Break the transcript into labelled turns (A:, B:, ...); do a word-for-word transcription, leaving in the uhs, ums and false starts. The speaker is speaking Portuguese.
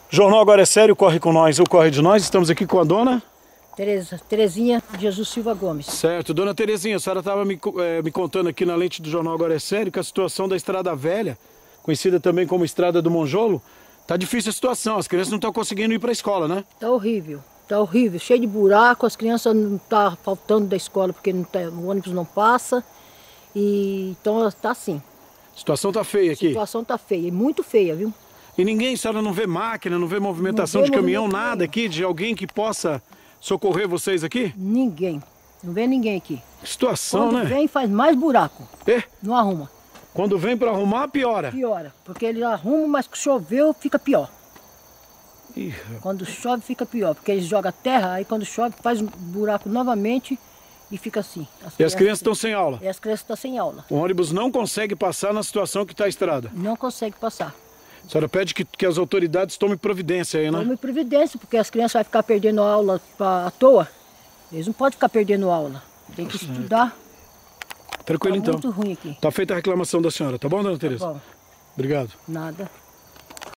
A: Jornal Agora é Sério, corre com nós, ou corre de nós. Estamos aqui com a dona...
B: Tereza, Terezinha Jesus Silva Gomes.
A: Certo. Dona Terezinha, a senhora estava me, é, me contando aqui na lente do Jornal Agora é Sério que a situação da Estrada Velha, conhecida também como Estrada do Monjolo, tá difícil a situação. As crianças não estão conseguindo ir para a escola, né? Tá
B: horrível, tá horrível. Cheio de buraco, as crianças não tá faltando da escola porque não tá, o ônibus não passa. E então tá assim.
A: A situação tá feia aqui?
B: A situação tá feia, muito feia, viu?
A: E ninguém, a senhora não vê máquina, não vê movimentação não vê de caminhão, nada aqui, de alguém que possa socorrer vocês aqui?
B: Ninguém. Não vê ninguém aqui.
A: Que situação,
B: Quando
A: né?
B: Quando vem, faz mais buraco.
A: É?
B: Não arruma.
A: Quando vem para arrumar, piora?
B: Piora. Porque ele arruma, mas choveu, fica pior.
A: Ih,
B: quando chove, fica pior. Porque eles jogam terra, aí quando chove, faz buraco novamente e fica assim.
A: As e as crianças estão sem aula?
B: E as crianças estão sem aula.
A: O ônibus não consegue passar na situação que está a estrada?
B: Não consegue passar.
A: A senhora pede que, que as autoridades tomem providência aí, né?
B: Tomem providência, porque as crianças vão ficar perdendo aula à toa. Eles não podem ficar perdendo aula. Tem que certo. estudar.
A: Tranquilo,
B: tá
A: então.
B: Muito ruim aqui.
A: Tá feita a reclamação da senhora, tá bom, dona Tereza?
B: Tá bom.
A: Obrigado.
B: Nada.